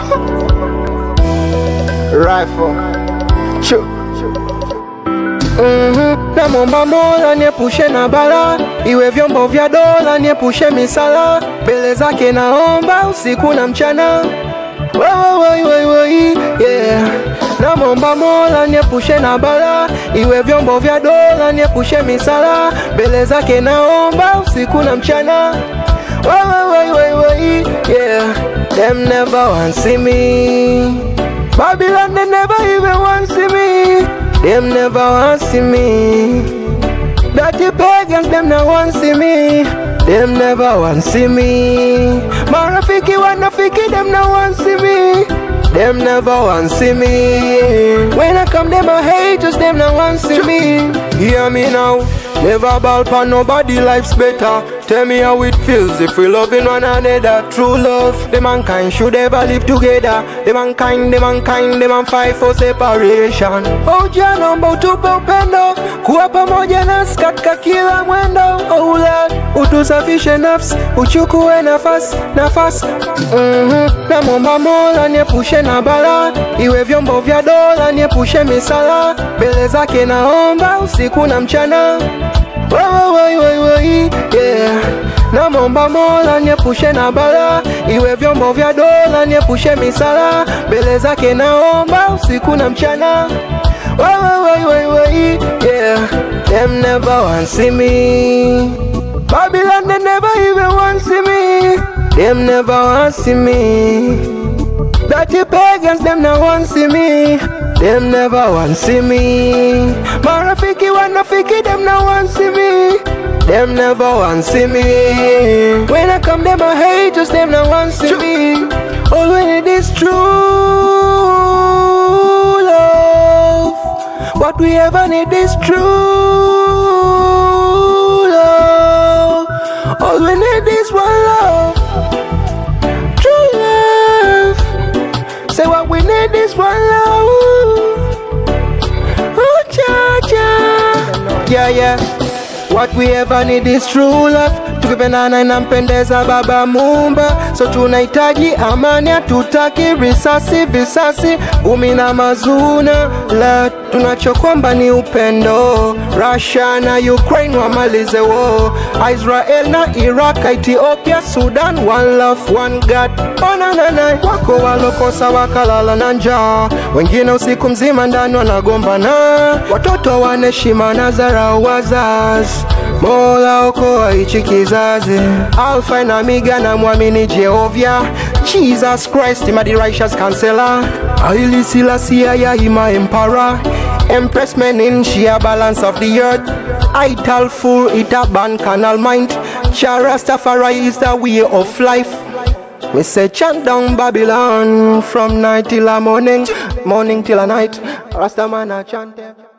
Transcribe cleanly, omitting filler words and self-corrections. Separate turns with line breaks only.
Rifle. Namomba Mola niepushe na bala, iwe vyombo vya dola niepushe misala, mbele zake naomba usiku na mchana. Yeah. Namomba Mola niepushe na bala, iwe vyombo vya dola niepushe misala, mbele zake naomba usiku na mchana. Yeah. Them never want see me. Babylon, they never even want see me. Them never want see me. Dirty pagans, them not want see me. Them never want see me. Marafiki, wanafiki, them not want see me. Them never want see me. When I come, them a haters, them not want see me. Hear me now. Never ball for nobody, life's better. Tell me how it feels if we loving one another. True love, the mankind should ever live together. The mankind, them fight for separation. Oh jana mba utupe upendo, kuwa pamoja nasi katika kila mwendo. Oh Lord, utusafishe nafsi, uchukue nafasi. Namomba Mola niepushe na bala, iwe vyombo vya dola niepushe misala, mbele zake naomba usiku na mchana. Yeah. Namomba Mola niepushe na bala, iwe vyombo vya dola niepushe misala, mbele zake naomba usiku na mchana. Yeah. Them never want see me. Babylon, they never even want see me. Them never want see me. Dirty pagans, them not want see me. Them never want see me. Marafiki, wanafiki, them not want see me. Them never want see me. When I come, them a haters, them not want see me. All we need is true love. What we ever need is true love. All we need is one love. True love. Say what we need is one love. Oh cha cha. Yeah. What we ever need is true love. Tukipendana inampendeza Baba Muumba. So tunahitaji amani, hatutaki visasi, umi na mazuna. La tunachokwamba ni upendo. Russia na Ukraine wamalize war. Israel na Iraq, Ethiopia, Sudan. One love, one God. Oh na. Wako walokosa wakalala na njaa, wengine usiku mzima ndani wanagombana. Watoto waneshima na dharau wazazi. Mola okoa hichi kizazi. Alpha na Omega na muamini Jehovah. Jesus Christ, the righteous counselor. Haile Selassie ya ima emperor. Empress menin sheer balance of the earth. Ital full itaban canal mind. Rastafari is the way of life. We say chant down Babylon from night till a morning till a night. Rastaman a chant them.